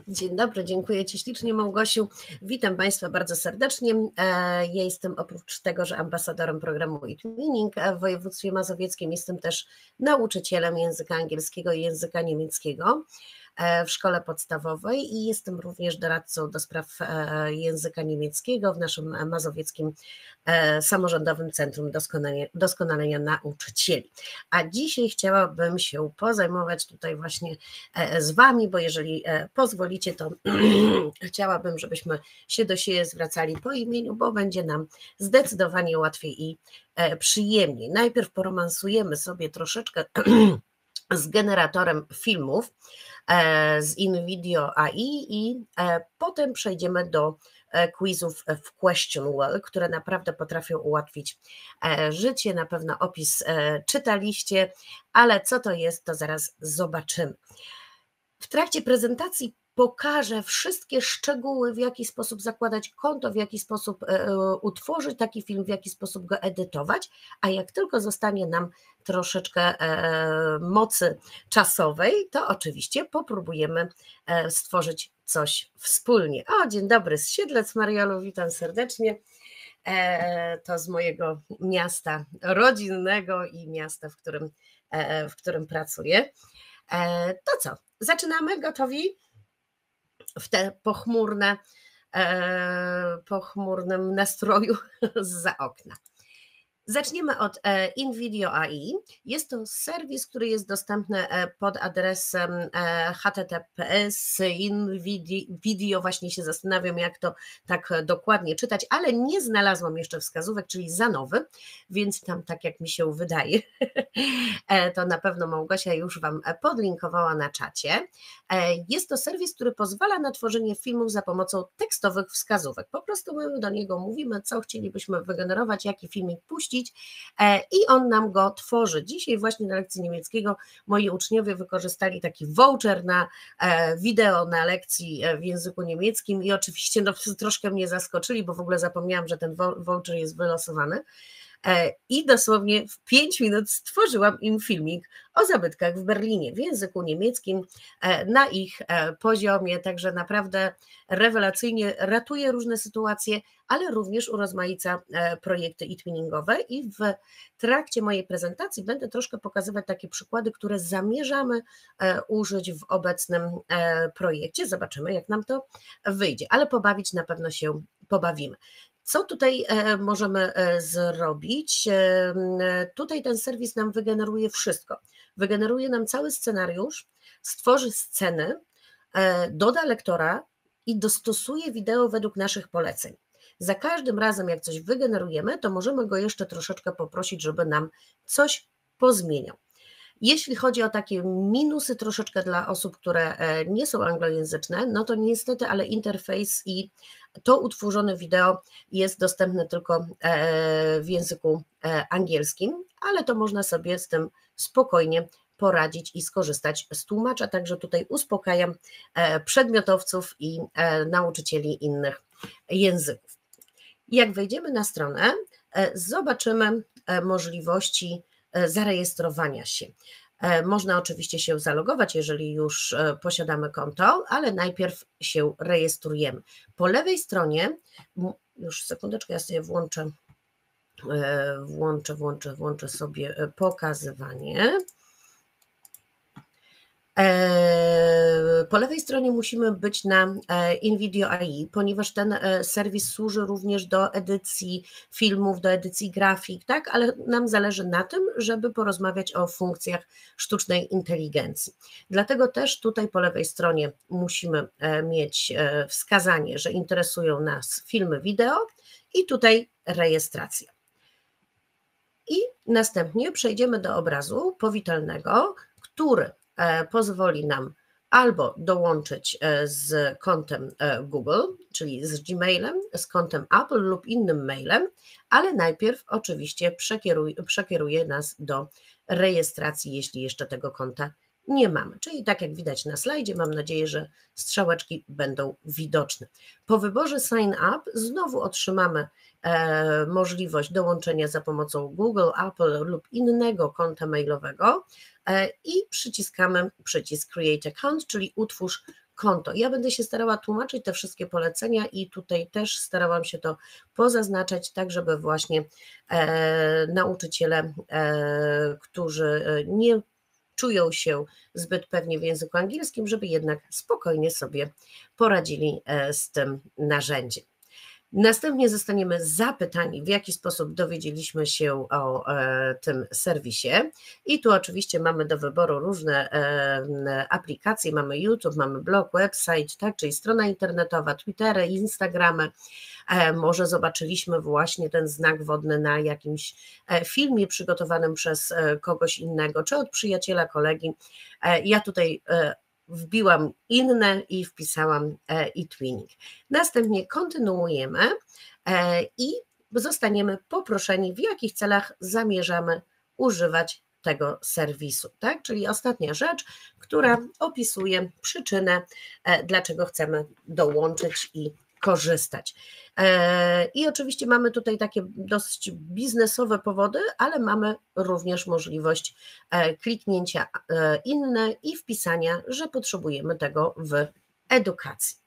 Dzień dobry, dziękuję Ci ślicznie, Małgosiu. Witam Państwa bardzo serdecznie. Ja jestem oprócz tego, że ambasadorem programu eTwinning w województwie mazowieckim, jestem też nauczycielem języka angielskiego i języka niemieckiego w szkole podstawowej i jestem również doradcą do spraw języka niemieckiego w naszym mazowieckim samorządowym centrum doskonalenia nauczycieli. A dzisiaj chciałabym się pozajmować tutaj właśnie z Wami, bo jeżeli pozwolicie, to chciałabym, żebyśmy się do siebie zwracali po imieniu, bo będzie nam zdecydowanie łatwiej i przyjemniej. Najpierw poromansujemy sobie troszeczkę z generatorem filmów, z InVideo AI i potem przejdziemy do quizów w Question Well, które naprawdę potrafią ułatwić życie. Na pewno opis czytaliście, ale co to jest, to zaraz zobaczymy. W trakcie prezentacji pokażę wszystkie szczegóły, w jaki sposób zakładać konto, w jaki sposób utworzyć taki film, w jaki sposób go edytować, a jak tylko zostanie nam troszeczkę mocy czasowej, to oczywiście popróbujemy stworzyć coś wspólnie. O, dzień dobry z Siedlec, Mariolu, witam serdecznie. To z mojego miasta rodzinnego i miasta, w którym pracuję. To co, zaczynamy? Gotowi? W te pochmurnym nastroju zza okna. Zaczniemy od InVideo AI. Jest to serwis, który jest dostępny pod adresem https InVideo. Właśnie się zastanawiam, jak to tak dokładnie czytać, ale nie znalazłam jeszcze wskazówek, czyli za nowy, więc tam tak jak mi się wydaje, to na pewno Małgosia już Wam podlinkowała na czacie. Jest to serwis, który pozwala na tworzenie filmów za pomocą tekstowych wskazówek. Po prostu my do niego mówimy, co chcielibyśmy wygenerować, jaki filmik puścić, i on nam go tworzy. Dzisiaj właśnie na lekcji niemieckiego moi uczniowie wykorzystali taki voucher na wideo na lekcji w języku niemieckim i oczywiście troszkę mnie zaskoczyli, bo w ogóle zapomniałam, że ten voucher jest wylosowany. I dosłownie w 5 minut stworzyłam im filmik o zabytkach w Berlinie w języku niemieckim na ich poziomie, także naprawdę rewelacyjnie ratuje różne sytuacje, ale również urozmaica projekty e-twinningowe i w trakcie mojej prezentacji będę troszkę pokazywać takie przykłady, które zamierzamy użyć w obecnym projekcie. Zobaczymy, jak nam to wyjdzie, ale pobawić na pewno się pobawimy. Co tutaj możemy zrobić? Tutaj ten serwis nam wygeneruje wszystko. Wygeneruje nam cały scenariusz, stworzy sceny, doda lektora i dostosuje wideo według naszych poleceń. Za każdym razem, jak coś wygenerujemy, to możemy go jeszcze troszeczkę poprosić, żeby nam coś pozmieniał. Jeśli chodzi o takie minusy troszeczkę dla osób, które nie są anglojęzyczne, no to niestety, ale interfejs i to utworzone wideo jest dostępne tylko w języku angielskim, ale to można sobie z tym spokojnie poradzić i skorzystać z tłumacza, także tutaj uspokajam przedmiotowców i nauczycieli innych języków. Jak wejdziemy na stronę, zobaczymy możliwości zarejestrowania się. Można oczywiście się zalogować, jeżeli już posiadamy konto, ale najpierw się rejestrujemy. Po lewej stronie, już sekundeczkę, ja sobie włączę sobie pokazywanie. Po lewej stronie musimy być na InVideo AI, ponieważ ten serwis służy również do edycji filmów, do edycji grafik, tak? Ale nam zależy na tym, żeby porozmawiać o funkcjach sztucznej inteligencji. Dlatego też tutaj po lewej stronie musimy mieć wskazanie, że interesują nas filmy wideo i tutaj rejestracja. I następnie przejdziemy do obrazu powitalnego, który pozwoli nam albo dołączyć z kontem Google, czyli z Gmailem, z kontem Apple lub innym mailem, ale najpierw oczywiście przekieruje nas do rejestracji, jeśli jeszcze tego konta nie mamy. Czyli tak jak widać na slajdzie, mam nadzieję, że strzałeczki będą widoczne. Po wyborze Sign Up znowu otrzymamy możliwość dołączenia za pomocą Google, Apple lub innego konta mailowego i przyciskamy przycisk Create Account, czyli utwórz konto. Ja będę się starała tłumaczyć te wszystkie polecenia i tutaj też starałam się to pozaznaczać, tak żeby właśnie nauczyciele, którzy nie czują się zbyt pewnie w języku angielskim, żeby jednak spokojnie sobie poradzili z tym narzędziem. Następnie zostaniemy zapytani, w jaki sposób dowiedzieliśmy się o tym serwisie. I tu oczywiście mamy do wyboru różne aplikacje, mamy YouTube, mamy blog, website, tak, czyli strona internetowa, Twittery, Instagramy. Może zobaczyliśmy właśnie ten znak wodny na jakimś filmie przygotowanym przez kogoś innego, czy od przyjaciela, kolegi. Ja tutaj wbiłam inne i wpisałam eTwinning. Następnie kontynuujemy i zostaniemy poproszeni, w jakich celach zamierzamy używać tego serwisu, tak? Czyli ostatnia rzecz, która opisuje przyczynę, dlaczego chcemy dołączyć i korzystać. I oczywiście mamy tutaj takie dosyć biznesowe powody, ale mamy również możliwość kliknięcia inne i wpisania, że potrzebujemy tego w edukacji.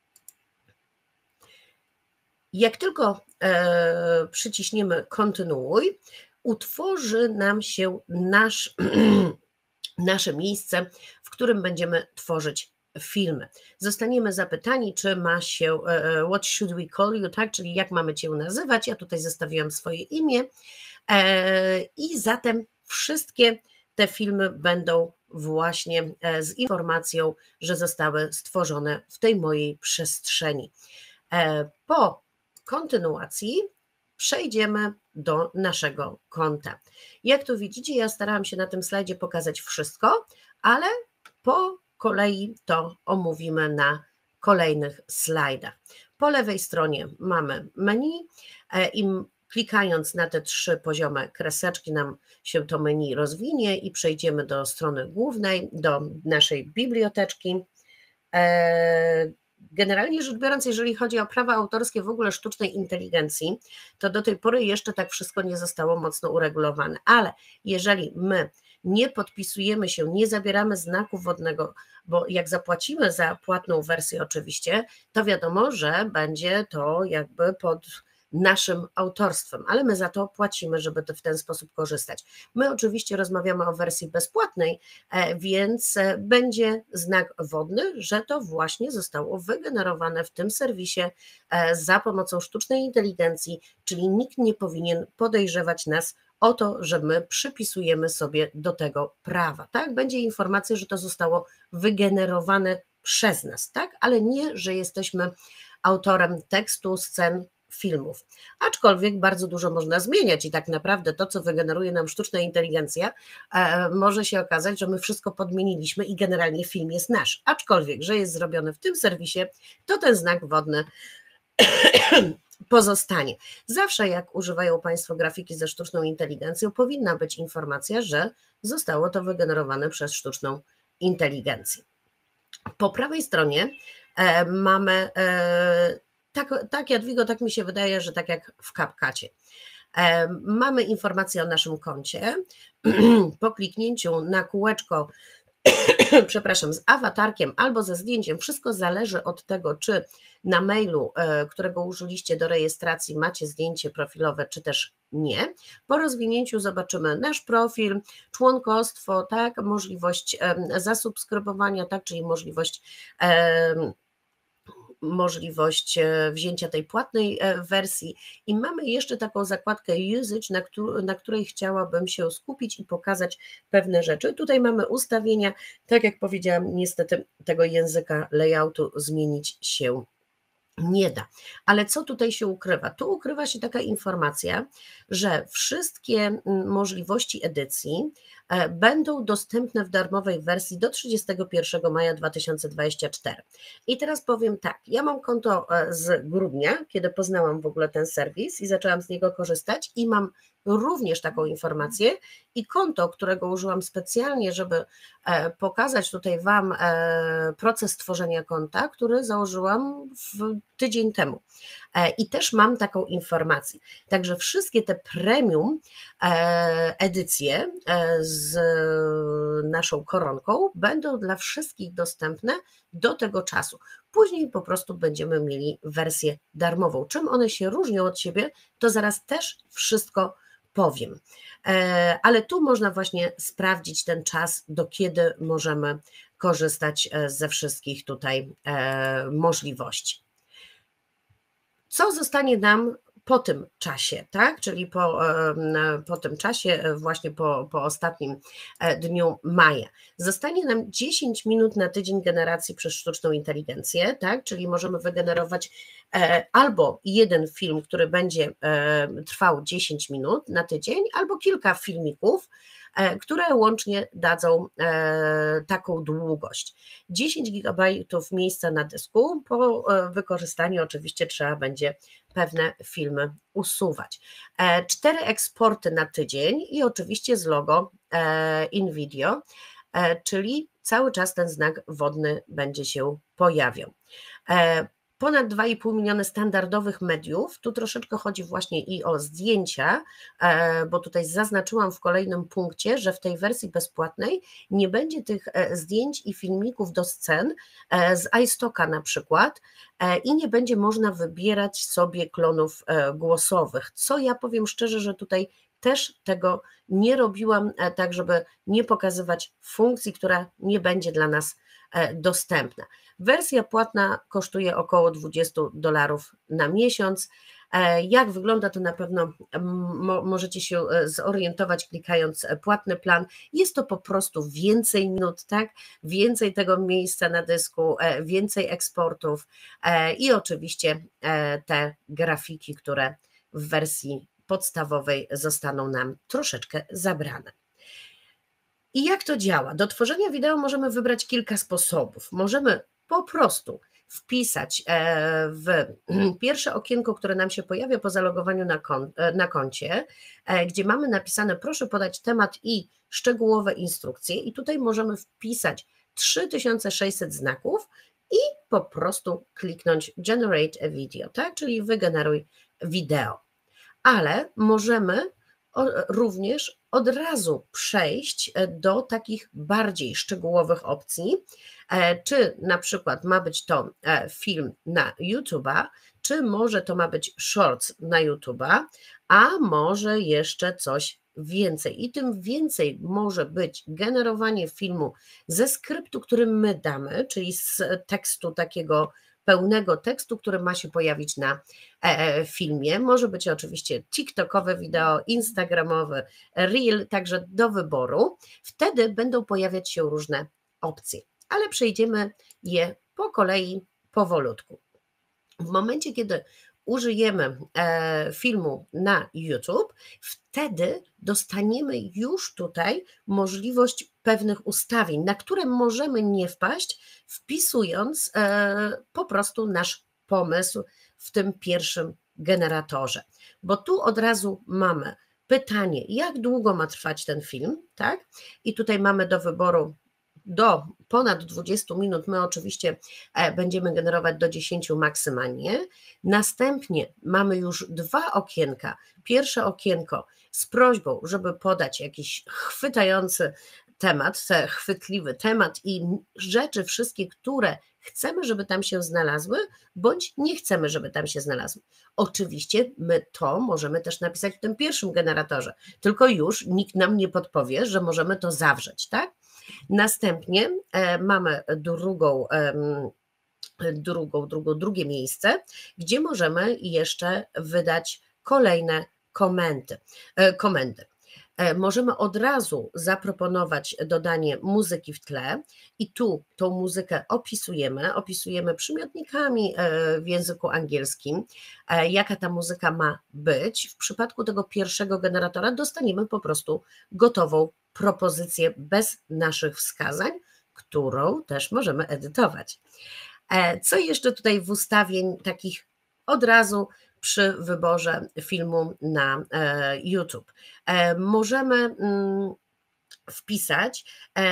Jak tylko przyciśniemy kontynuuj, utworzy nam się nasze miejsce, w którym będziemy tworzyć filmy. Zostaniemy zapytani, czy ma się what should we call you, tak, czyli jak mamy Cię nazywać. Ja tutaj zostawiłam swoje imię i zatem wszystkie te filmy będą właśnie z informacją, że zostały stworzone w tej mojej przestrzeni. Po kontynuacji przejdziemy do naszego konta. Jak tu widzicie, ja starałam się na tym slajdzie pokazać wszystko, ale po kolei to omówimy na kolejnych slajdach. Po lewej stronie mamy menu i klikając na te 3 poziome kreseczki nam się to menu rozwinie i przejdziemy do strony głównej, do naszej biblioteczki. Generalnie rzecz biorąc, jeżeli chodzi o prawa autorskie w ogóle sztucznej inteligencji, to do tej pory jeszcze tak wszystko nie zostało mocno uregulowane, ale jeżeli my nie podpisujemy się, nie zabieramy znaku wodnego, bo jak zapłacimy za płatną wersję oczywiście, to wiadomo, że będzie to jakby pod naszym autorstwem, ale my za to płacimy, żeby w ten sposób korzystać. My oczywiście rozmawiamy o wersji bezpłatnej, więc będzie znak wodny, że to właśnie zostało wygenerowane w tym serwisie za pomocą sztucznej inteligencji, czyli nikt nie powinien podejrzewać nas o to, że my przypisujemy sobie do tego prawa. Tak? Będzie informacja, że to zostało wygenerowane przez nas, tak? Ale nie, że jesteśmy autorem tekstu, scen, filmów. Aczkolwiek bardzo dużo można zmieniać i tak naprawdę to, co wygeneruje nam sztuczna inteligencja, może się okazać, że my wszystko podmieniliśmy i generalnie film jest nasz. Aczkolwiek, że jest zrobiony w tym serwisie, to ten znak wodny pozostanie. Zawsze jak używają Państwo grafiki ze sztuczną inteligencją, powinna być informacja, że zostało to wygenerowane przez sztuczną inteligencję. Po prawej stronie mamy, tak Jadwigo, tak mi się wydaje, że tak jak w CapCutie. Mamy informację o naszym koncie. Po kliknięciu na kółeczko, przepraszam, z awatarkiem albo ze zdjęciem, wszystko zależy od tego, czy na mailu, którego użyliście do rejestracji, macie zdjęcie profilowe, czy też nie. Po rozwinięciu zobaczymy nasz profil, członkostwo, tak, możliwość zasubskrybowania, tak, czyli możliwość wzięcia tej płatnej wersji i mamy jeszcze taką zakładkę usage, na której chciałabym się skupić i pokazać pewne rzeczy. Tutaj mamy ustawienia, tak jak powiedziałam, niestety tego języka layoutu zmienić się nie da. Ale co tutaj się ukrywa? Tu ukrywa się taka informacja, że wszystkie możliwości edycji będą dostępne w darmowej wersji do 31 maja 2024. I teraz powiem tak, ja mam konto z grudnia, kiedy poznałam w ogóle ten serwis i zaczęłam z niego korzystać i mam również taką informację i konto, którego użyłam specjalnie, żeby pokazać tutaj Wam proces tworzenia konta, który założyłam tydzień temu. I też mam taką informację. Także wszystkie te premium edycje z naszą koronką będą dla wszystkich dostępne do tego czasu. Później po prostu będziemy mieli wersję darmową. Czym one się różnią od siebie, to zaraz też wszystko powiem. Ale tu można właśnie sprawdzić ten czas, do kiedy możemy korzystać ze wszystkich tutaj możliwości. Co zostanie nam po tym czasie, tak? Czyli po tym czasie, właśnie po ostatnim dniu maja. Zostanie nam 10 minut na tydzień generacji przez sztuczną inteligencję, tak? Czyli możemy wygenerować albo jeden film, który będzie trwał 10 minut na tydzień, albo kilka filmików, które łącznie dadzą taką długość. 10 GB miejsca na dysku, po wykorzystaniu oczywiście trzeba będzie pewne filmy usuwać. 4 eksporty na tydzień i oczywiście z logo InVideo, czyli cały czas ten znak wodny będzie się pojawiał. Ponad 2,5 miliona standardowych mediów, tu troszeczkę chodzi właśnie i o zdjęcia, bo tutaj zaznaczyłam w kolejnym punkcie, że w tej wersji bezpłatnej nie będzie tych zdjęć i filmików do scen z iStocka na przykład i nie będzie można wybierać sobie klonów głosowych, co ja powiem szczerze, że tutaj też tego nie robiłam, tak żeby nie pokazywać funkcji, która nie będzie dla nas dostępna. Wersja płatna kosztuje około $20 na miesiąc. Jak wygląda, to na pewno możecie się zorientować klikając płatny plan. Jest to po prostu więcej minut, tak? Więcej tego miejsca na dysku, więcej eksportów i oczywiście te grafiki, które w wersji podstawowej zostaną nam troszeczkę zabrane. I jak to działa? Do tworzenia wideo możemy wybrać kilka sposobów. Możemy po prostu wpisać w pierwsze okienko, które nam się pojawia po zalogowaniu na koncie, gdzie mamy napisane proszę podać temat i szczegółowe instrukcje i tutaj możemy wpisać 3600 znaków i po prostu kliknąć Generate a Video, tak? Czyli wygeneruj wideo. Ale możemy również od razu przejść do takich bardziej szczegółowych opcji, czy na przykład ma być to film na YouTube'a, czy może to ma być shorts na YouTube'a, a może jeszcze coś więcej. I tym więcej może być generowanie filmu ze skryptu, który my damy, czyli z tekstu takiego pełnego tekstu, który ma się pojawić na filmie. Może być oczywiście TikTokowe wideo, instagramowe, reel, także do wyboru. Wtedy będą pojawiać się różne opcje, ale przejdziemy je po kolei, powolutku. W momencie, kiedy użyjemy filmu na YouTube, wtedy dostaniemy już tutaj możliwość pewnych ustawień, na które możemy nie wpaść, wpisując po prostu nasz pomysł w tym pierwszym generatorze. Bo tu od razu mamy pytanie, jak długo ma trwać ten film, tak? I tutaj mamy do wyboru do ponad 20 minut, my oczywiście będziemy generować do 10 maksymalnie. Następnie mamy już 2 okienka. Pierwsze okienko z prośbą, żeby podać jakiś chwytający temat, chwytliwy temat i rzeczy wszystkie, które chcemy, żeby tam się znalazły, bądź nie chcemy, żeby tam się znalazły. Oczywiście my to możemy też napisać w tym pierwszym generatorze, tylko już nikt nam nie podpowie, że możemy to zawrzeć, tak? Następnie mamy drugie miejsce, gdzie możemy jeszcze wydać kolejne komendy. Możemy od razu zaproponować dodanie muzyki w tle i tu tą muzykę opisujemy przymiotnikami w języku angielskim, jaka ta muzyka ma być. W przypadku tego pierwszego generatora dostaniemy po prostu gotową propozycję bez naszych wskazań, którą też możemy edytować. Co jeszcze tutaj w ustawień takich od razu przy wyborze filmu na YouTube? Możemy wpisać,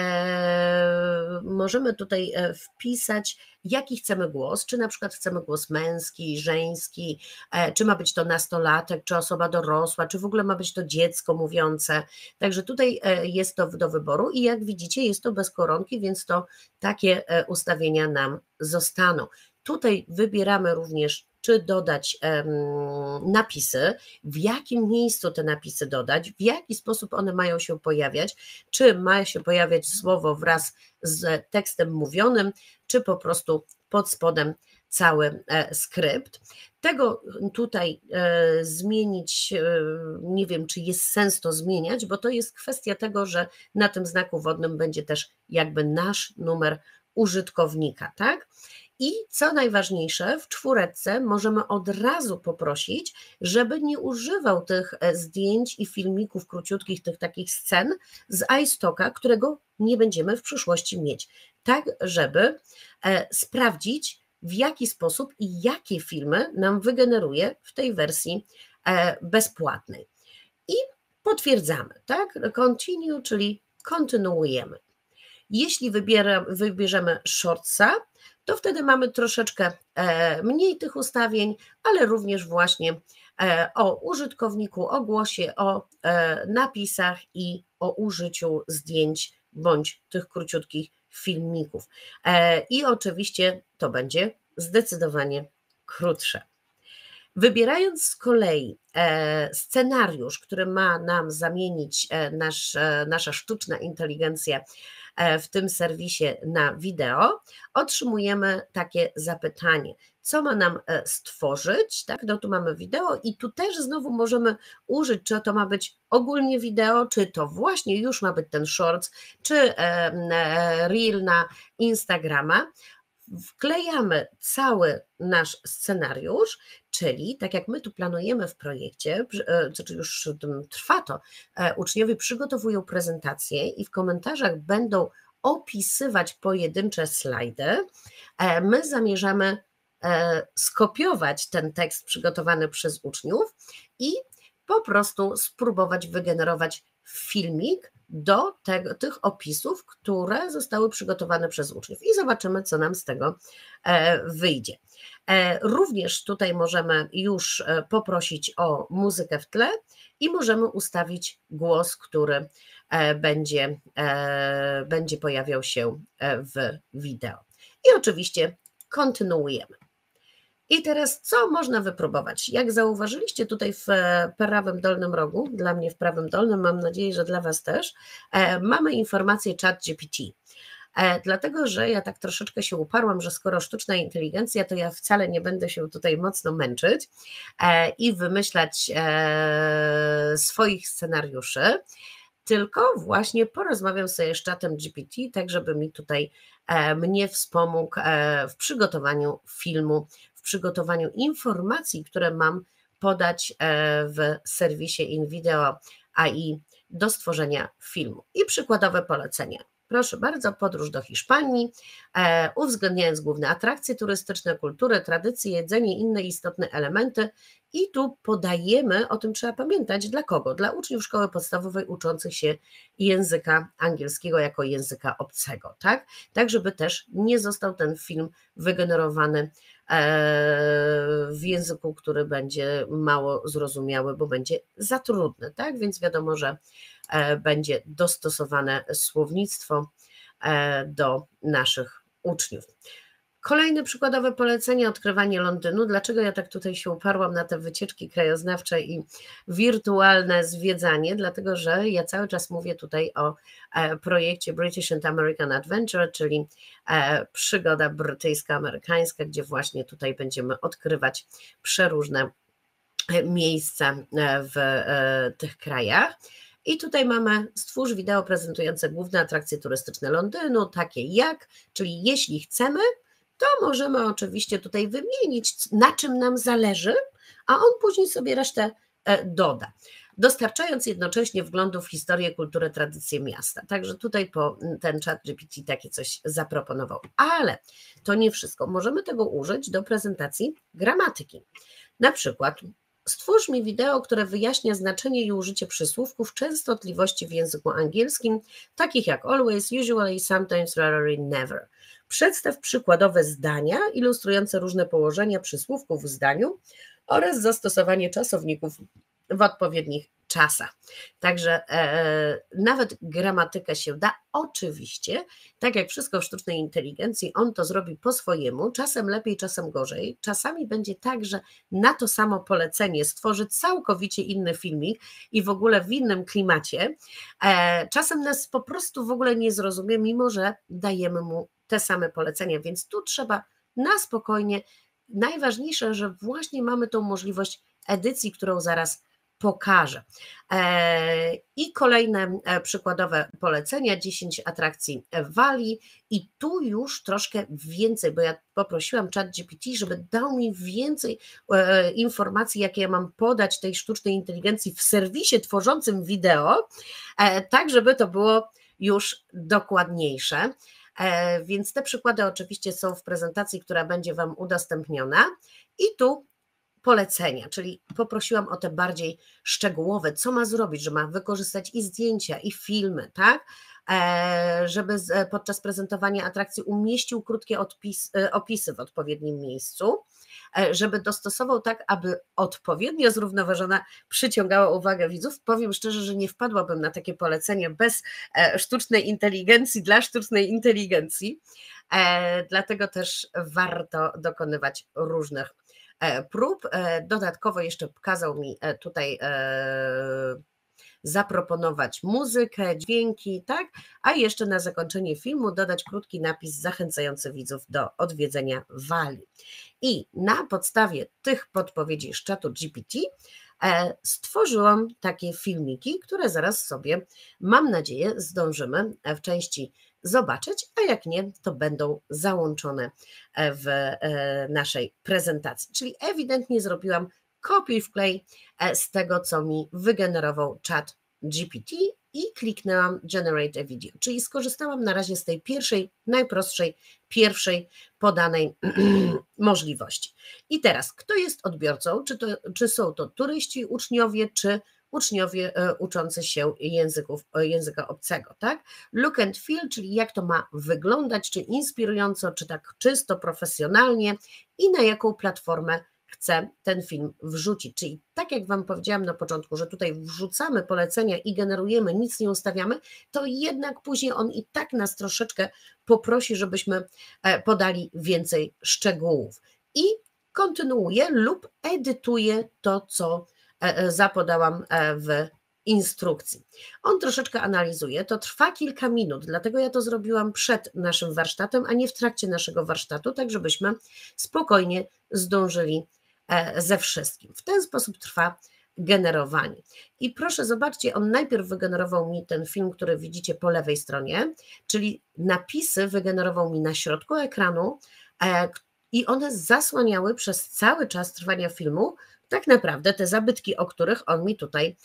możemy tutaj wpisać, jaki chcemy głos, czy na przykład chcemy głos męski, żeński, czy ma być to nastolatek, czy osoba dorosła, czy w ogóle ma być to dziecko mówiące. Także tutaj jest to do wyboru i jak widzicie, jest to bez koronki, więc to takie ustawienia nam zostaną. Tutaj wybieramy również, czy dodać napisy, w jakim miejscu te napisy dodać, w jaki sposób one mają się pojawiać, czy ma się pojawiać słowo wraz z tekstem mówionym, czy po prostu pod spodem cały skrypt. Tego tutaj zmienić, nie wiem, czy jest sens to zmieniać, bo to jest kwestia tego, że na tym znaku wodnym będzie też jakby nasz numer użytkownika, tak? I co najważniejsze, w czwóreczce możemy od razu poprosić, żeby nie używał tych zdjęć i filmików króciutkich, tych takich scen z iStocka, którego nie będziemy w przyszłości mieć, tak żeby sprawdzić, w jaki sposób i jakie filmy nam wygeneruje w tej wersji bezpłatnej. I potwierdzamy, tak? Continue, czyli kontynuujemy. Jeśli wybierzemy Shortsa, to wtedy mamy troszeczkę mniej tych ustawień, ale również właśnie o użytkowniku, o głosie, o napisach i o użyciu zdjęć bądź tych króciutkich filmików. I oczywiście to będzie zdecydowanie krótsze. Wybierając z kolei scenariusz, który ma nam zamienić nasza sztuczna inteligencja w tym serwisie na wideo, otrzymujemy takie zapytanie, co ma nam stworzyć, tak? No tu mamy wideo i tu też znowu możemy użyć, czy to ma być ogólnie wideo, czy to właśnie już ma być ten shorts, czy reel na Instagrama. Wklejamy cały nasz scenariusz, czyli tak jak my tu planujemy w projekcie, czy już trwa to, uczniowie przygotowują prezentację i w komentarzach będą opisywać pojedyncze slajdy. My zamierzamy skopiować ten tekst przygotowany przez uczniów i po prostu spróbować wygenerować filmik do tych opisów, które zostały przygotowane przez uczniów i zobaczymy, co nam z tego wyjdzie. Również tutaj możemy już poprosić o muzykę w tle i możemy ustawić głos, który będzie pojawiał się w wideo. I oczywiście kontynuujemy. I teraz co można wypróbować? Jak zauważyliście tutaj w prawym dolnym rogu, dla mnie w prawym dolnym, mam nadzieję, że dla Was też, mamy informację ChatGPT. Dlatego, że ja tak troszeczkę się uparłam, że skoro sztuczna inteligencja, to ja wcale nie będę się tutaj mocno męczyć i wymyślać swoich scenariuszy, tylko właśnie porozmawiam sobie z czatem GPT, tak żeby mi tutaj mnie wspomógł w przygotowaniu filmu, w przygotowaniu informacji, które mam podać w serwisie InVideo AI do stworzenia filmu. I przykładowe polecenia. Proszę bardzo, podróż do Hiszpanii, uwzględniając główne atrakcje turystyczne, kulturę, tradycje, jedzenie, inne istotne elementy. I tu podajemy, o tym trzeba pamiętać, dla kogo? Dla uczniów szkoły podstawowej uczących się języka angielskiego jako języka obcego, tak? Tak, żeby też nie został ten film wygenerowany w języku, który będzie mało zrozumiały, bo będzie za trudny, tak? Więc wiadomo, że będzie dostosowane słownictwo do naszych uczniów. Kolejne przykładowe polecenie, odkrywanie Londynu. Dlaczego ja tak tutaj się uparłam na te wycieczki krajoznawcze i wirtualne zwiedzanie? Dlatego, że ja cały czas mówię tutaj o projekcie British and American Adventure, czyli przygoda brytyjsko-amerykańska, gdzie właśnie tutaj będziemy odkrywać przeróżne miejsca w tych krajach. I tutaj mamy stwórz wideo prezentujące główne atrakcje turystyczne Londynu, takie jak, czyli jeśli chcemy, to możemy oczywiście tutaj wymienić, na czym nam zależy, a on później sobie resztę doda, dostarczając jednocześnie wglądu w historię, kulturę, tradycje miasta. Także tutaj ten ChatGPT takie coś zaproponował. Ale to nie wszystko. Możemy tego użyć do prezentacji gramatyki. Na przykład Stwórz mi wideo, które wyjaśnia znaczenie i użycie przysłówków częstotliwości w języku angielskim, takich jak always, usually, sometimes, rarely, never. Przedstaw przykładowe zdania ilustrujące różne położenia przysłówków w zdaniu oraz zastosowanie czasowników w odpowiednich czasach. Także nawet gramatykę się da. Oczywiście, tak jak wszystko w sztucznej inteligencji, on to zrobi po swojemu, czasem lepiej, czasem gorzej. Czasami będzie tak, że na to samo polecenie stworzy całkowicie inny filmik i w ogóle w innym klimacie. Czasem nas po prostu w ogóle nie zrozumie, mimo że dajemy mu te same polecenia, więc tu trzeba na spokojnie. Najważniejsze, że właśnie mamy tą możliwość edycji, którą zaraz pokażę. I kolejne przykładowe polecenia, 10 atrakcji w Walii i tu już troszkę więcej, bo ja poprosiłam ChatGPT, żeby dał mi więcej informacji, jakie ja mam podać tej sztucznej inteligencji w serwisie tworzącym wideo, tak żeby to było już dokładniejsze. Więc te przykłady oczywiście są w prezentacji, która będzie Wam udostępniona i tu polecenia, czyli poprosiłam o te bardziej szczegółowe, co ma zrobić, że ma wykorzystać i zdjęcia, i filmy, tak? Żeby podczas prezentowania atrakcji umieścił krótkie opisy w odpowiednim miejscu, żeby dostosował tak, aby odpowiednio zrównoważona przyciągała uwagę widzów. Powiem szczerze, że nie wpadłabym na takie polecenie bez sztucznej inteligencji dla sztucznej inteligencji, dlatego też warto dokonywać różnych prób. Dodatkowo jeszcze kazał mi tutaj zaproponować muzykę, dźwięki, tak? A jeszcze na zakończenie filmu dodać krótki napis zachęcający widzów do odwiedzenia Walii. I na podstawie tych podpowiedzi z czatu GPT stworzyłam takie filmiki, które zaraz sobie, mam nadzieję, zdążymy w części zobaczyć, a jak nie, to będą załączone w naszej prezentacji. Czyli ewidentnie zrobiłam kopiuj wklej z tego, co mi wygenerował czat GPT i kliknęłam Generate a Video, czyli skorzystałam na razie z tej najprostszej, pierwszej podanej możliwości. I teraz, kto jest odbiorcą? Czy są to turyści, uczniowie, czy uczniowie uczący się języka obcego, tak? Look and feel, czyli jak to ma wyglądać, czy inspirująco, czy tak czysto, profesjonalnie i na jaką platformę chcę ten film wrzucić. Czyli tak jak Wam powiedziałam na początku, że tutaj wrzucamy polecenia i generujemy, nic nie ustawiamy, to jednak później on i tak nas troszeczkę poprosi, żebyśmy podali więcej szczegółów. I kontynuuję lub edytuję to, co zapodałam w instrukcji. On troszeczkę analizuje, to trwa kilka minut, dlatego ja to zrobiłam przed naszym warsztatem, a nie w trakcie naszego warsztatu, tak żebyśmy spokojnie zdążyli ze wszystkim. W ten sposób trwa generowanie. I proszę zobaczcie, on najpierw wygenerował mi ten film, który widzicie po lewej stronie, czyli napisy wygenerował mi na środku ekranu i one zasłaniały przez cały czas trwania filmu tak naprawdę te zabytki, o których on mi tutaj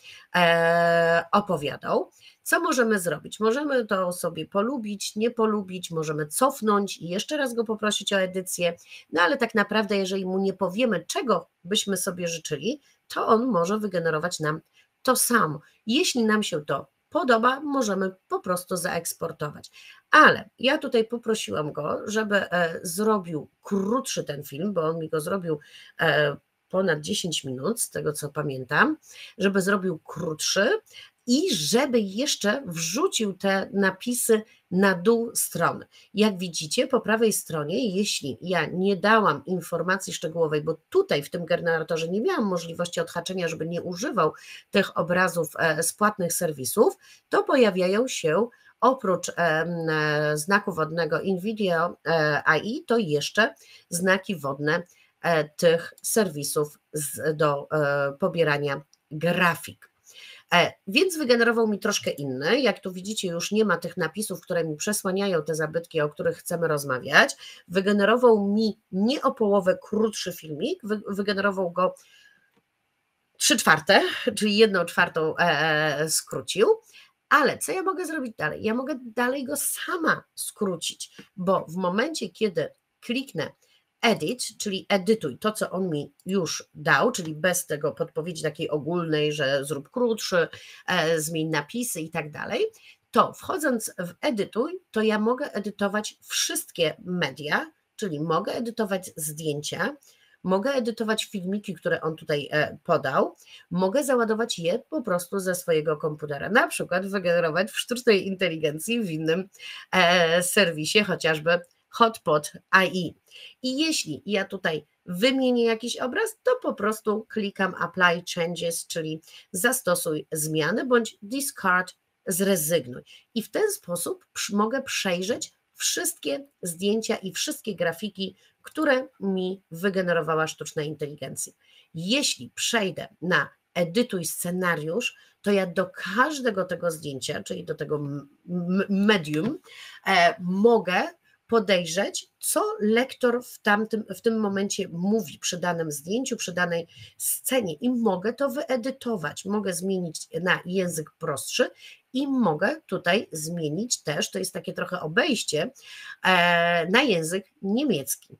opowiadał. Co możemy zrobić? Możemy to sobie polubić, nie polubić, możemy cofnąć i jeszcze raz go poprosić o edycję, no ale tak naprawdę jeżeli mu nie powiemy, czego byśmy sobie życzyli, to on może wygenerować nam to samo. Jeśli nam się to podoba, możemy po prostu zaeksportować. Ale ja tutaj poprosiłam go, żeby zrobił krótszy ten film, bo on mi go zrobił ponad 10 minut, z tego co pamiętam, żeby zrobił krótszy i żeby jeszcze wrzucił te napisy na dół strony. Jak widzicie, po prawej stronie, jeśli ja nie dałam informacji szczegółowej, bo tutaj w tym generatorze nie miałam możliwości odhaczenia, żeby nie używał tych obrazów z płatnych serwisów, to pojawiają się oprócz znaku wodnego InVideo AI, to jeszcze znaki wodne tych serwisów do pobierania grafik. Więc wygenerował mi troszkę inny. Jak tu widzicie, już nie ma tych napisów, które mi przesłaniają te zabytki, o których chcemy rozmawiać. Wygenerował mi nie o połowę krótszy filmik, wygenerował go 3/4, czyli 1/4 skrócił. Ale co ja mogę zrobić dalej? Ja mogę dalej go sama skrócić, bo w momencie, kiedy kliknę edit, czyli edytuj to, co on mi już dał, czyli bez tego podpowiedzi takiej ogólnej, że zrób krótszy, zmień napisy i tak dalej, to wchodząc w edytuj, to ja mogę edytować wszystkie media, czyli mogę edytować zdjęcia, mogę edytować filmiki, które on tutaj podał, mogę załadować je po prostu ze swojego komputera, na przykład wygenerować w sztucznej inteligencji w innym serwisie, chociażby Hotpot.ai. I jeśli ja tutaj wymienię jakiś obraz, to po prostu klikam Apply Changes, czyli zastosuj zmiany, bądź Discard, zrezygnuj. I w ten sposób mogę przejrzeć wszystkie zdjęcia i wszystkie grafiki, które mi wygenerowała sztuczna inteligencja. Jeśli przejdę na edytuj scenariusz, to ja do każdego tego zdjęcia, czyli do tego medium, mogę podejrzeć, co lektor w tym momencie mówi przy danym zdjęciu, przy danej scenie i mogę to wyedytować, mogę zmienić na język prostszy i mogę tutaj zmienić też, to jest takie trochę obejście, na język niemiecki.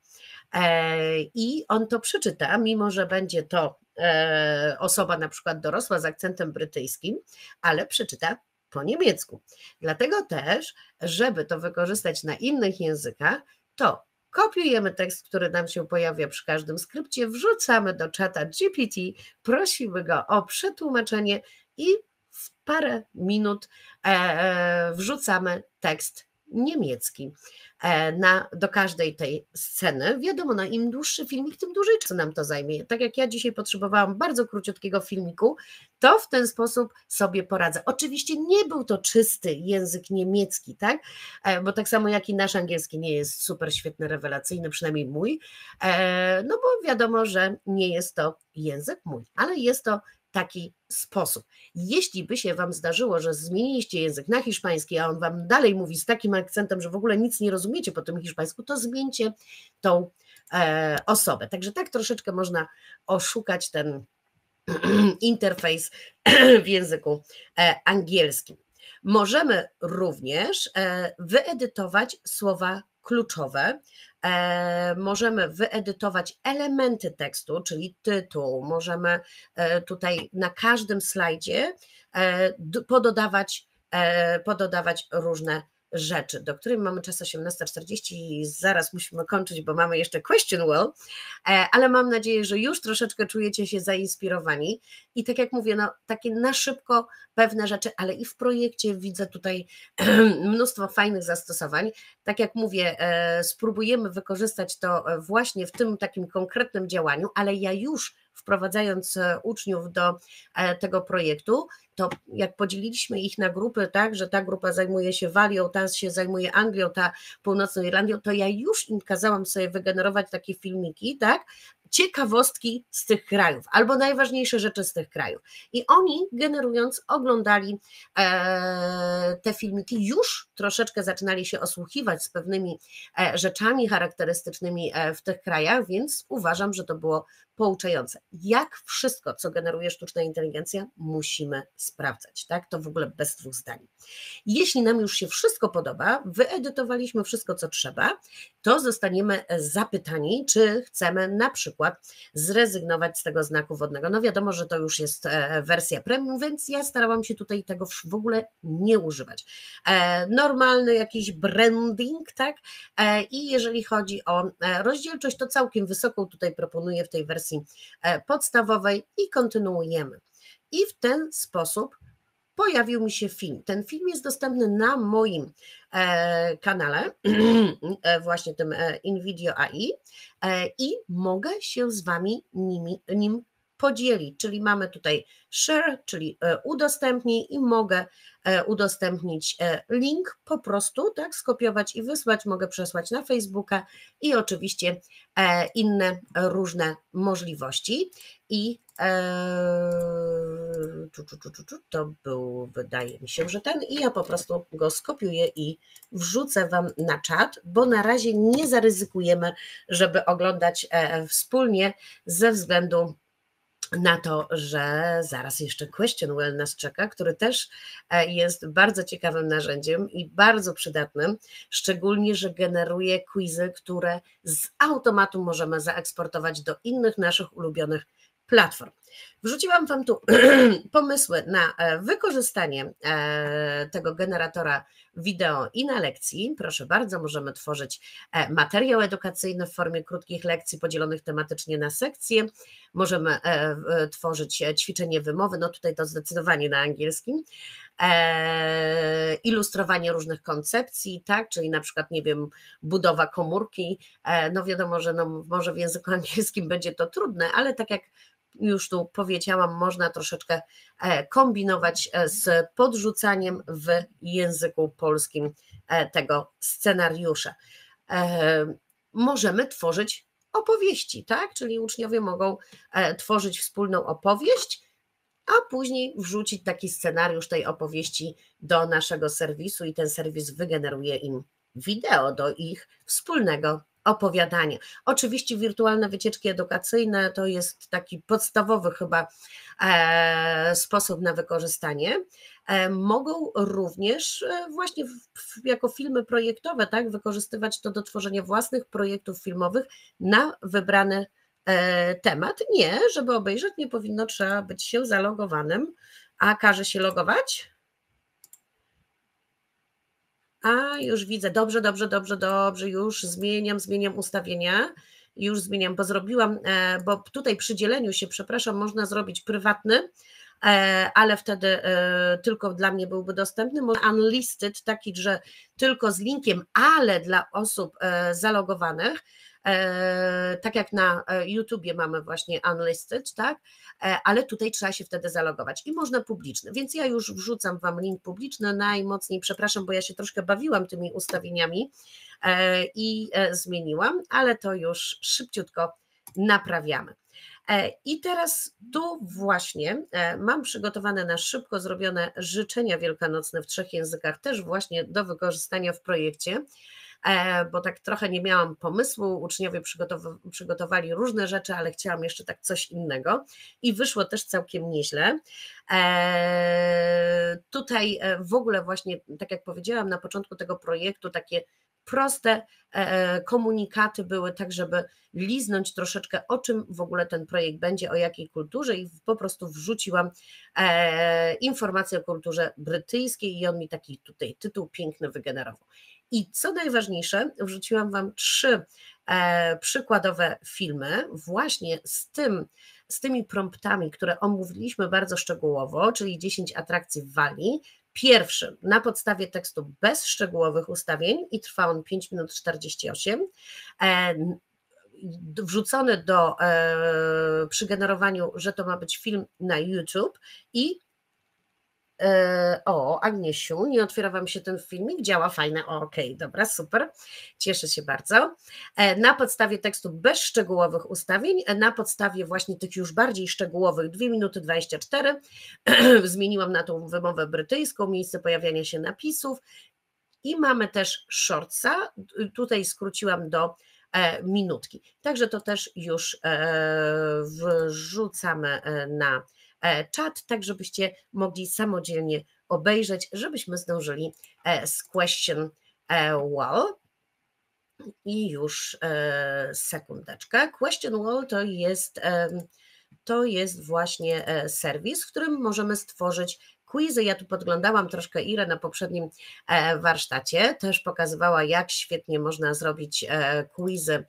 I on to przeczyta, mimo że będzie to osoba na przykład dorosła z akcentem brytyjskim, ale przeczyta po niemiecku. Dlatego też, żeby to wykorzystać na innych językach, to kopiujemy tekst, który nam się pojawia przy każdym skrypcie, wrzucamy do czata GPT, prosimy go o przetłumaczenie i w parę minut wrzucamy tekst niemiecki do każdej tej sceny. Wiadomo, no im dłuższy filmik, tym dłużej czasu nam to zajmie. Tak jak ja dzisiaj potrzebowałam bardzo króciutkiego filmiku, to w ten sposób sobie poradzę. Oczywiście nie był to czysty język niemiecki, tak? Bo tak samo jak i nasz angielski nie jest super świetny, rewelacyjny, przynajmniej mój, no bo wiadomo, że nie jest to język mój, ale jest to taki sposób. Jeśli by się Wam zdarzyło, że zmieniliście język na hiszpański, a on Wam dalej mówi z takim akcentem, że w ogóle nic nie rozumiecie po tym hiszpańsku, to zmieńcie tą osobę. Także tak troszeczkę można oszukać ten interfejs w języku angielskim. Możemy również wyedytować słowa kluczowe, możemy wyedytować elementy tekstu, czyli tytuł, możemy tutaj na każdym slajdzie pododawać różne rzeczy, do których mamy czas 18:40 i zaraz musimy kończyć, bo mamy jeszcze question well, ale mam nadzieję, że już troszeczkę czujecie się zainspirowani i tak jak mówię, no takie na szybko pewne rzeczy, ale i w projekcie widzę tutaj mnóstwo fajnych zastosowań. Tak jak mówię, spróbujemy wykorzystać to właśnie w tym takim konkretnym działaniu, ale ja już wprowadzając uczniów do tego projektu, to jak podzieliliśmy ich na grupy, tak, że ta grupa zajmuje się Walią, ta się zajmuje Anglią, ta Północną Irlandią, to ja już im kazałam sobie wygenerować takie filmiki, tak, ciekawostki z tych krajów, albo najważniejsze rzeczy z tych krajów. I oni generując, oglądali te filmiki, już troszeczkę zaczynali się osłuchiwać z pewnymi rzeczami charakterystycznymi w tych krajach, więc uważam, że to było pouczające. Jak wszystko, co generuje sztuczna inteligencja, musimy sprawdzać, tak? To w ogóle bez dwóch zdań. Jeśli nam już się wszystko podoba, wyedytowaliśmy wszystko, co trzeba, to zostaniemy zapytani, czy chcemy na przykład zrezygnować z tego znaku wodnego. No wiadomo, że to już jest wersja premium, więc ja starałam się tutaj tego w ogóle nie używać. Normalny jakiś branding, tak? I jeżeli chodzi o rozdzielczość, to całkiem wysoką tutaj proponuję w tej wersji podstawowej i kontynuujemy. I w ten sposób pojawił mi się film. Ten film jest dostępny na moim kanale, właśnie tym InVideo AI i mogę się z Wami nim podzielić, czyli mamy tutaj share, czyli udostępnij i mogę udostępnić link po prostu, tak, skopiować i wysłać, mogę przesłać na Facebooka i oczywiście inne różne możliwości i to był, wydaje mi się, że ten i ja po prostu go skopiuję i wrzucę Wam na czat, bo na razie nie zaryzykujemy, żeby oglądać wspólnie ze względu na to, że zaraz jeszcze Question Well nas czeka, który też jest bardzo ciekawym narzędziem i bardzo przydatnym, szczególnie, że generuje quizy, które z automatu możemy zaeksportować do innych naszych ulubionych platform. Wrzuciłam Wam tu pomysły na wykorzystanie tego generatora wideo i na lekcji. Proszę bardzo, możemy tworzyć materiał edukacyjny w formie krótkich lekcji podzielonych tematycznie na sekcje, możemy tworzyć ćwiczenie wymowy, no tutaj to zdecydowanie na angielskim, ilustrowanie różnych koncepcji, tak, czyli na przykład, nie wiem, budowa komórki, no wiadomo, że no może w języku angielskim będzie to trudne, ale tak jak już tu powiedziałam, można troszeczkę kombinować z podrzucaniem w języku polskim tego scenariusza. Możemy tworzyć opowieści, tak? Czyli uczniowie mogą tworzyć wspólną opowieść, a później wrzucić taki scenariusz tej opowieści do naszego serwisu i ten serwis wygeneruje im wideo do ich wspólnego opowiadania. Oczywiście wirtualne wycieczki edukacyjne to jest taki podstawowy chyba sposób na wykorzystanie. Mogą również właśnie jako filmy projektowe, tak, wykorzystywać to do tworzenia własnych projektów filmowych na wybrany temat. Nie, żeby obejrzeć, nie powinno trzeba być się zalogowanym, a każe się logować. A już widzę, dobrze, już zmieniam ustawienia, już zmieniam, bo zrobiłam, bo tutaj przy dzieleniu się, przepraszam, można zrobić prywatny, ale wtedy tylko dla mnie byłby dostępny, unlisted, taki, że tylko z linkiem, ale dla osób zalogowanych, tak jak na YouTubie mamy właśnie unlisted, tak, ale tutaj trzeba się wtedy zalogować i można publiczny, więc ja już wrzucam Wam link publiczny, najmocniej przepraszam, bo ja się troszkę bawiłam tymi ustawieniami i zmieniłam, ale to już szybciutko naprawiamy. I teraz tu właśnie mam przygotowane na szybko zrobione życzenia wielkanocne w 3 językach, też właśnie do wykorzystania w projekcie, bo tak trochę nie miałam pomysłu, uczniowie przygotowali różne rzeczy, ale chciałam jeszcze tak coś innego i wyszło też całkiem nieźle. Tutaj w ogóle właśnie, tak jak powiedziałam na początku tego projektu, takie proste komunikaty były tak, żeby liznąć troszeczkę, o czym w ogóle ten projekt będzie, o jakiej kulturze i po prostu wrzuciłam informację o kulturze brytyjskiej i on mi taki tutaj tytuł piękny wygenerował. I co najważniejsze, wrzuciłam Wam 3 przykładowe filmy właśnie z tymi promptami, które omówiliśmy bardzo szczegółowo, czyli 10 atrakcji w Walii. Pierwszy na podstawie tekstu bez szczegółowych ustawień i trwa on 5 minut 48. Wrzucony przy generowaniu, że to ma być film na YouTube i o, Agniesiu, nie otwiera Wam się ten filmik, działa fajne, okej, dobra, super, cieszę się bardzo. Na podstawie tekstu bez szczegółowych ustawień, na podstawie właśnie tych już bardziej szczegółowych 2 minuty 24, zmieniłam na tą wymowę brytyjską, miejsce pojawiania się napisów i mamy też shortsa, tutaj skróciłam do minutki, także to też już wrzucamy na czat, tak żebyście mogli samodzielnie obejrzeć, żebyśmy zdążyli z Question Well. I już sekundeczkę. Question Well to jest właśnie serwis, w którym możemy stworzyć quizy. Ja tu podglądałam troszkę Irę na poprzednim warsztacie, też pokazywała, jak świetnie można zrobić quizy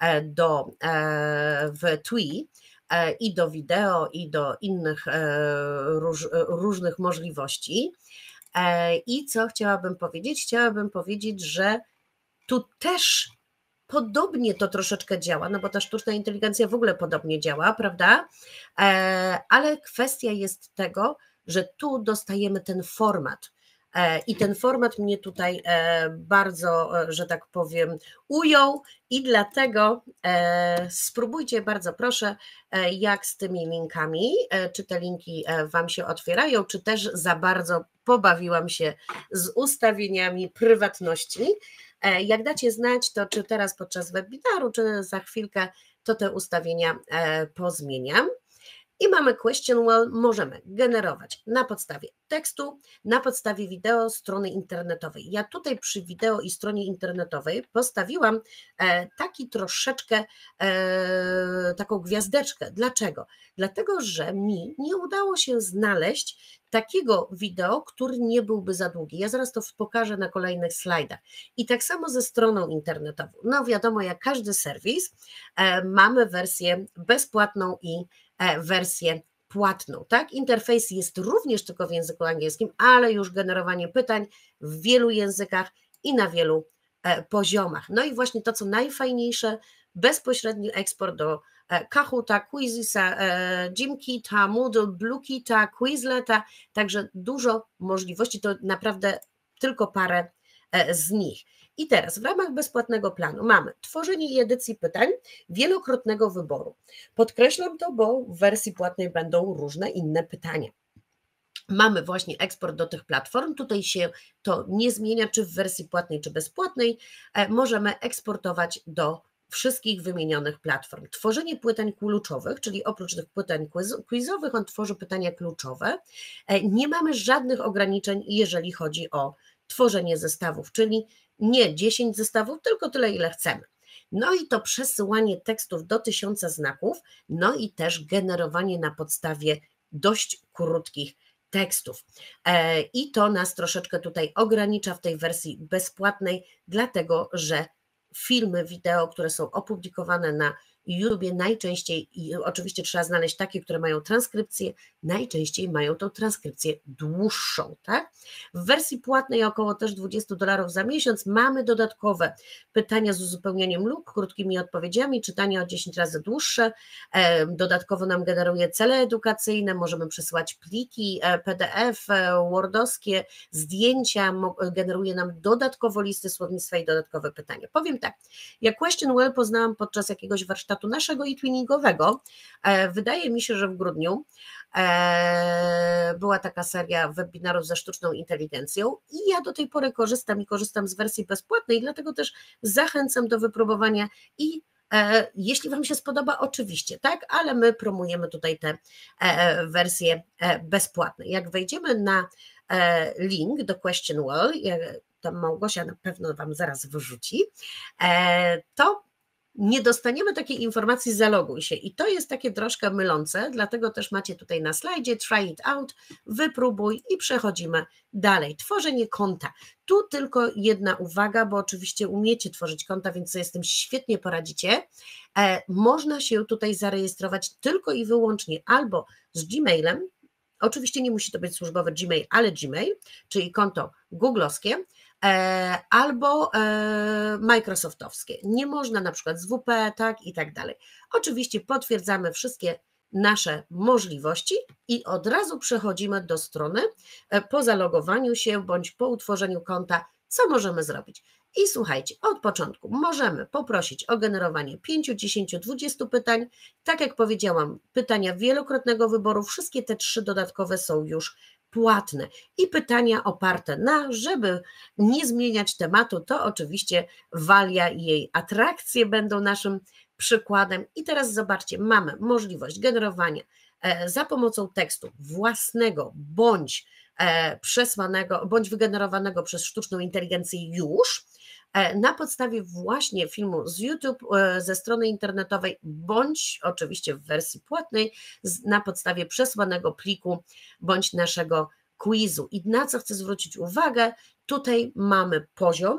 w TWI i do wideo, i do innych różnych możliwości. I co chciałabym powiedzieć? Chciałabym powiedzieć, że tu też podobnie to troszeczkę działa, no bo ta sztuczna inteligencja w ogóle podobnie działa, prawda? Ale kwestia jest tego, że tu dostajemy ten format. I ten format mnie tutaj bardzo, że tak powiem, ujął i dlatego spróbujcie, bardzo proszę, jak z tymi linkami, czy te linki Wam się otwierają, czy też za bardzo pobawiłam się z ustawieniami prywatności. Jak dacie znać, to czy teraz podczas webinaru, czy za chwilkę, to te ustawienia pozmieniam. I mamy question well, możemy generować na podstawie tekstu, na podstawie wideo, strony internetowej. Ja tutaj przy wideo i stronie internetowej postawiłam taki troszeczkę taką gwiazdeczkę. Dlaczego? Dlatego, że mi nie udało się znaleźć takiego wideo, który nie byłby za długi. Ja zaraz to pokażę na kolejnych slajdach. I tak samo ze stroną internetową. No wiadomo, jak każdy serwis, mamy wersję bezpłatną i wersję płatną, tak? Interfejs jest również tylko w języku angielskim, ale już generowanie pytań w wielu językach i na wielu poziomach. No i właśnie to, co najfajniejsze, bezpośredni eksport do Kahoota, Quizizza, Gymkita, Moodle, Bluekita, Quizleta, także dużo możliwości, to naprawdę tylko parę z nich. I teraz w ramach bezpłatnego planu mamy tworzenie i edycji pytań wielokrotnego wyboru. Podkreślam to, bo w wersji płatnej będą różne inne pytania. Mamy właśnie eksport do tych platform, tutaj się to nie zmienia, czy w wersji płatnej, czy bezpłatnej, możemy eksportować do wszystkich wymienionych platform. Tworzenie pytań kluczowych, czyli oprócz tych pytań quizowych, on tworzy pytania kluczowe. Nie mamy żadnych ograniczeń, jeżeli chodzi o tworzenie zestawów, czyli nie 10 zestawów, tylko tyle, ile chcemy. No i to przesyłanie tekstów do 1000 znaków, no i też generowanie na podstawie dość krótkich tekstów. I to nas troszeczkę tutaj ogranicza w tej wersji bezpłatnej, dlatego że filmy, wideo, które są opublikowane na YouTubie najczęściej, i oczywiście trzeba znaleźć takie, które mają transkrypcję, najczęściej mają tą transkrypcję dłuższą, tak? W wersji płatnej około też $20 za miesiąc mamy dodatkowe pytania z uzupełnieniem lub krótkimi odpowiedziami, czytania o 10 razy dłuższe, dodatkowo nam generuje cele edukacyjne, możemy przesyłać pliki PDF, wordowskie, zdjęcia, generuje nam dodatkowo listy słownictwa i dodatkowe pytania. Powiem tak, ja Question Well poznałam podczas jakiegoś warsztatu naszego e-twinningowego. Wydaje mi się, że w grudniu była taka seria webinarów ze sztuczną inteligencją i ja do tej pory korzystam z wersji bezpłatnej, dlatego też zachęcam do wypróbowania i jeśli Wam się spodoba, oczywiście, tak, ale my promujemy tutaj te wersje bezpłatne. Jak wejdziemy na link do Question Well, to Małgosia na pewno Wam zaraz wyrzuci, to nie dostaniemy takiej informacji zaloguj się i to jest takie troszkę mylące, dlatego też macie tutaj na slajdzie try it out, wypróbuj i przechodzimy dalej. Tworzenie konta. Tu tylko jedna uwaga, bo oczywiście umiecie tworzyć konta, więc sobie z tym świetnie poradzicie. Można się tutaj zarejestrować tylko i wyłącznie albo z Gmailem, oczywiście nie musi to być służbowy Gmail, ale Gmail, czyli konto googlowskie, albo microsoftowskie. Nie można na przykład z WP, tak i tak dalej. Oczywiście potwierdzamy wszystkie nasze możliwości i od razu przechodzimy do strony po zalogowaniu się bądź po utworzeniu konta, co możemy zrobić. I słuchajcie, od początku możemy poprosić o generowanie 5, 10, 20 pytań. Tak jak powiedziałam, pytania wielokrotnego wyboru, wszystkie te 3 dodatkowe są już płatne i pytania oparte na, żeby nie zmieniać tematu, to oczywiście Walia i jej atrakcje będą naszym przykładem. I teraz zobaczcie, mamy możliwość generowania za pomocą tekstu własnego bądź przesłanego, bądź wygenerowanego przez sztuczną inteligencję już, na podstawie właśnie filmu z YouTube, ze strony internetowej, bądź oczywiście w wersji płatnej, na podstawie przesłanego pliku, bądź naszego quizu. I na co chcę zwrócić uwagę, tutaj mamy poziom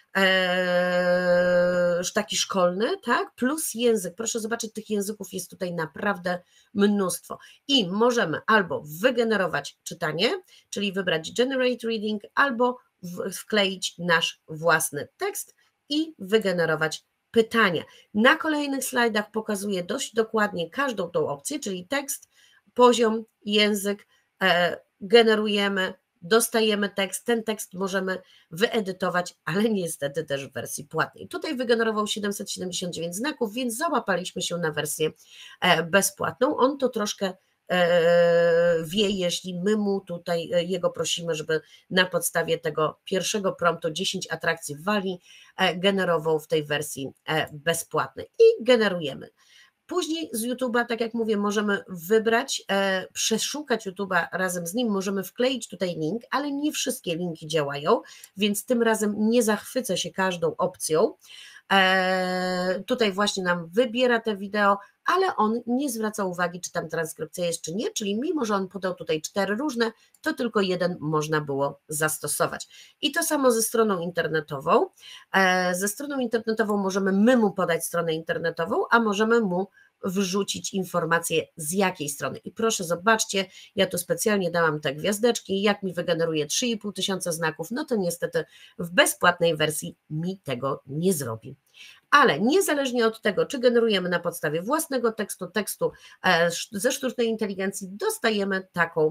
taki szkolny, tak, plus język. Proszę zobaczyć, tych języków jest tutaj naprawdę mnóstwo. I możemy albo wygenerować czytanie, czyli wybrać Generate Reading, albo wkleić nasz własny tekst i wygenerować pytania. Na kolejnych slajdach pokazuję dość dokładnie każdą tą opcję, czyli tekst, poziom, język, generujemy, dostajemy tekst, ten tekst możemy wyedytować, ale niestety też w wersji płatnej. Tutaj wygenerował 779 znaków, więc załapaliśmy się na wersję bezpłatną. On to troszkę wie, jeśli my mu tutaj jego prosimy, żeby na podstawie tego pierwszego promptu 10 atrakcji w Walii generował w tej wersji bezpłatnej i generujemy. Później z YouTube'a, tak jak mówię, możemy wybrać, przeszukać YouTube'a razem z nim, możemy wkleić tutaj link, ale nie wszystkie linki działają, więc tym razem nie zachwycę się każdą opcją. Tutaj właśnie nam wybiera te wideo, ale on nie zwraca uwagi, czy tam transkrypcja jest, czy nie, czyli mimo, że on podał tutaj 4 różne, to tylko jeden można było zastosować. I to samo ze stroną internetową. Ze stroną internetową możemy my mu podać stronę internetową, a możemy mu wrzucić informację z jakiej strony. I proszę zobaczcie, ja tu specjalnie dałam te gwiazdeczki, jak mi wygeneruje 3500 znaków, no to niestety w bezpłatnej wersji mi tego nie zrobi. Ale niezależnie od tego, czy generujemy na podstawie własnego tekstu ze sztucznej inteligencji, dostajemy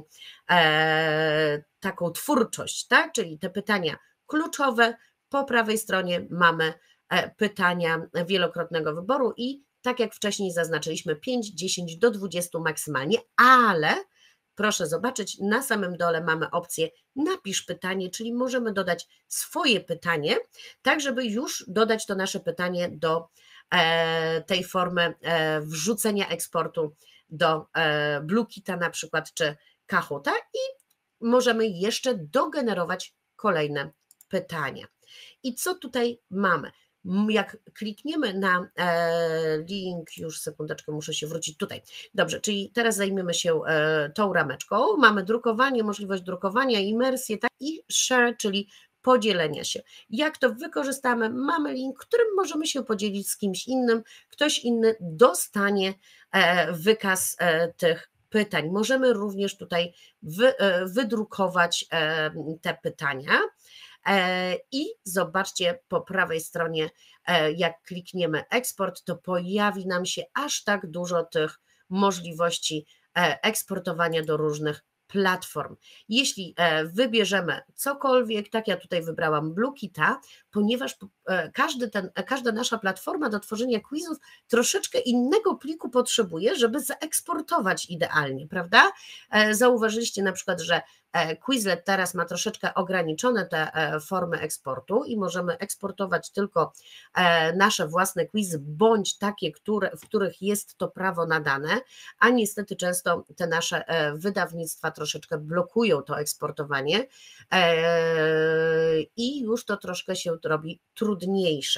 taką twórczość, tak? Czyli te pytania kluczowe, po prawej stronie mamy pytania wielokrotnego wyboru i tak jak wcześniej zaznaczyliśmy 5, 10 do 20 maksymalnie, ale proszę zobaczyć, na samym dole mamy opcję napisz pytanie, czyli możemy dodać swoje pytanie, tak żeby już dodać to nasze pytanie do tej formy wrzucenia eksportu do BlueKita na przykład, czy Kahota i możemy jeszcze dogenerować kolejne pytania. I co tutaj mamy? Jak klikniemy na link, już sekundeczkę, muszę się wrócić tutaj. Dobrze, czyli teraz zajmiemy się tą rameczką. Mamy drukowanie, możliwość drukowania, imersję, tak, i share, czyli podzielenia się. Jak to wykorzystamy? Mamy link, którym możemy się podzielić z kimś innym. Ktoś inny dostanie wykaz tych pytań. Możemy również tutaj wydrukować te pytania. I zobaczcie po prawej stronie, jak klikniemy eksport, to pojawi nam się aż tak dużo tych możliwości eksportowania do różnych platform. Jeśli wybierzemy cokolwiek, tak ja tutaj wybrałam BlueKita, ponieważ każda nasza platforma do tworzenia quizów troszeczkę innego pliku potrzebuje, żeby zaeksportować idealnie, prawda? Zauważyliście na przykład, że Quizlet teraz ma troszeczkę ograniczone te formy eksportu i możemy eksportować tylko nasze własne quizy, bądź takie, w których jest to prawo nadane, a niestety często te nasze wydawnictwa troszeczkę blokują to eksportowanie i już to troszkę się robi trudniejsze.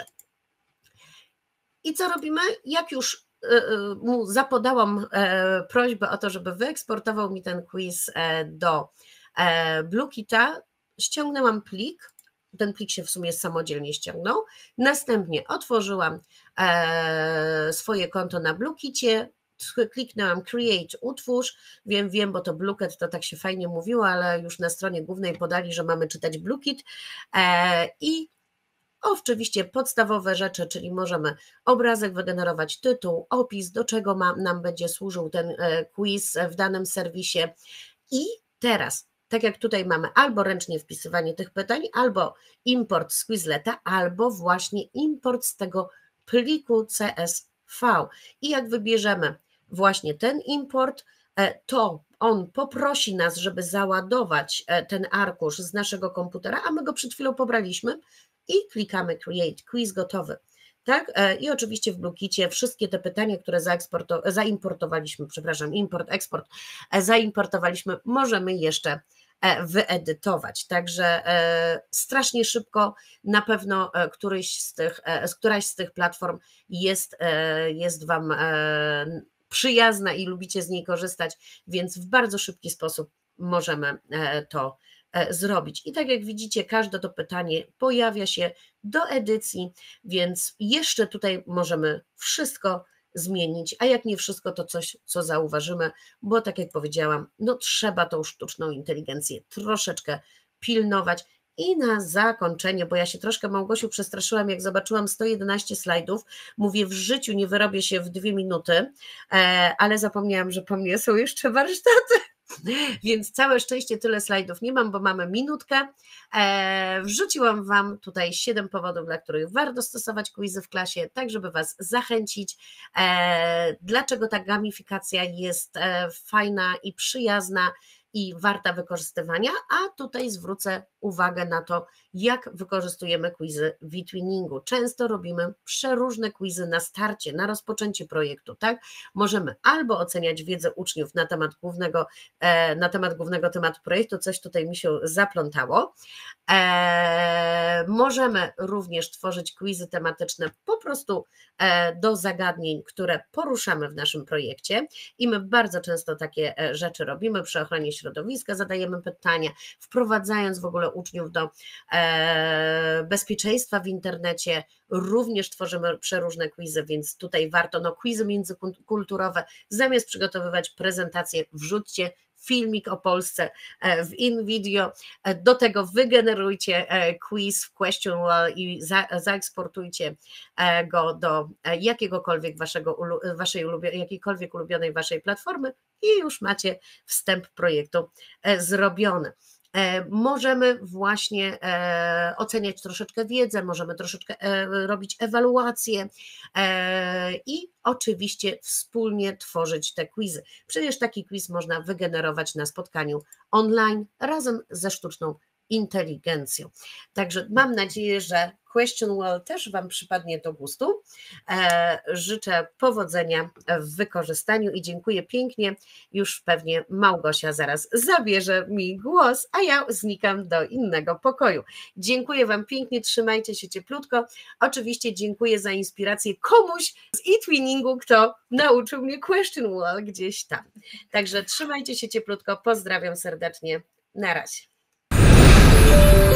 I co robimy? Jak już mu zapodałam prośbę o to, żeby wyeksportował mi ten quiz do BlueKita, ściągnęłam plik, ten plik się w sumie samodzielnie ściągnął, następnie otworzyłam swoje konto na BlueKicie, kliknęłam create, utwórz, wiem, bo to BlueKit to tak się fajnie mówiło, ale już na stronie głównej podali, że mamy czytać BlueKit i oczywiście podstawowe rzeczy, czyli możemy obrazek wygenerować, tytuł, opis, do czego nam będzie służył ten quiz w danym serwisie i teraz, tak jak tutaj mamy albo ręcznie wpisywanie tych pytań, albo import z Quizleta, albo właśnie import z tego pliku CSV i jak wybierzemy właśnie ten import, to on poprosi nas, żeby załadować ten arkusz z naszego komputera, a my go przed chwilą pobraliśmy i klikamy Create Quiz, gotowy. Tak? I oczywiście w BlueKicie wszystkie te pytania, które zaimportowaliśmy, przepraszam, import, eksport, zaimportowaliśmy, możemy jeszcze wyedytować. Także strasznie szybko, na pewno któraś z tych platform jest Wam przyjazna i lubicie z niej korzystać, więc w bardzo szybki sposób możemy to zrobić. I tak jak widzicie, każde to pytanie pojawia się do edycji, więc jeszcze tutaj możemy wszystko zmienić, a jak nie wszystko, to coś, co zauważymy, bo tak jak powiedziałam, no trzeba tą sztuczną inteligencję troszeczkę pilnować. I na zakończenie, bo ja się troszkę, Małgosiu, przestraszyłam, jak zobaczyłam 111 slajdów, mówię, w życiu nie wyrobię się w 2 minuty, ale zapomniałam, że po mnie są jeszcze warsztaty. Więc całe szczęście tyle slajdów nie mam, bo mamy minutkę. Wrzuciłam Wam tutaj 7 powodów, dla których warto stosować quizy w klasie, tak żeby Was zachęcić. Dlaczego ta gamifikacja jest fajna i przyjazna i warta wykorzystywania, a tutaj zwrócę uwagę na to, jak wykorzystujemy quizy w eTwinningu. Często robimy przeróżne quizy na starcie, na rozpoczęcie projektu, tak? Możemy albo oceniać wiedzę uczniów na temat głównego tematu projektu, coś tutaj mi się zaplątało. Możemy również tworzyć quizy tematyczne po prostu do zagadnień, które poruszamy w naszym projekcie i my bardzo często takie rzeczy robimy przy ochronie środowiska, zadajemy pytania, wprowadzając w ogóle uczniów do bezpieczeństwa w internecie, również tworzymy przeróżne quizy, więc tutaj warto, quizy międzykulturowe, zamiast przygotowywać prezentację, wrzućcie filmik o Polsce w InVideo, do tego wygenerujcie quiz w Question Wall i zaeksportujcie go do jakiejkolwiek ulubionej waszej platformy i już macie wstęp projektu zrobiony. Możemy właśnie oceniać troszeczkę wiedzę, możemy troszeczkę robić ewaluacje i oczywiście wspólnie tworzyć te quizy. Przecież taki quiz można wygenerować na spotkaniu online razem ze sztuczną inteligencją. Także mam nadzieję, że Question Wall też Wam przypadnie do gustu. Życzę powodzenia w wykorzystaniu i dziękuję pięknie. Już pewnie Małgosia zaraz zabierze mi głos, a ja znikam do innego pokoju. Dziękuję Wam pięknie, trzymajcie się cieplutko. Oczywiście dziękuję za inspirację komuś z eTwinningu, kto nauczył mnie Question Wall gdzieś tam. Także trzymajcie się cieplutko, pozdrawiam serdecznie, na razie.